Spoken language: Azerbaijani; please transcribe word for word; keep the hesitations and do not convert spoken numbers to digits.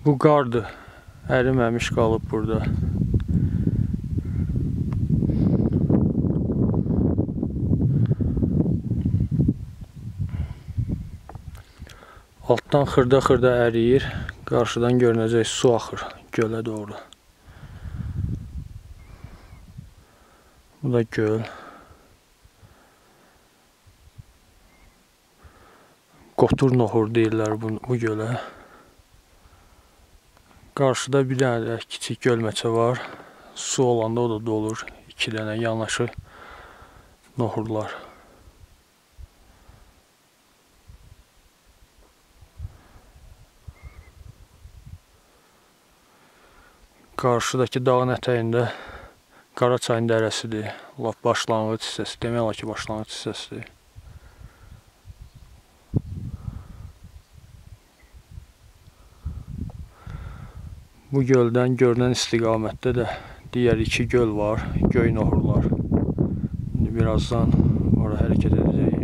Bu qardır. Əriməmiş qalıb burada. Altdan xırda-xırda əriyir. Qarşıdan görünəcək su axır gölə doğru. Bu da göl. Qotur nohur deyirlər bu, bu gölə. Qarşıda bir dənə də kiçik gölməçə var. Su olanda o da dolur. İki dənə yanaşı nohurlar. Qarşıdakı dağın ətəyində Qaraçayın dərəsidir. Lap başlanğıc hissəsi. Demək olar ki, başlanğıc hissəsidir. Bu göldən görünən istiqamətdə də digər iki göl var. Göy nohurlar. İndi birazdan oraya hərəkət edəcəyik.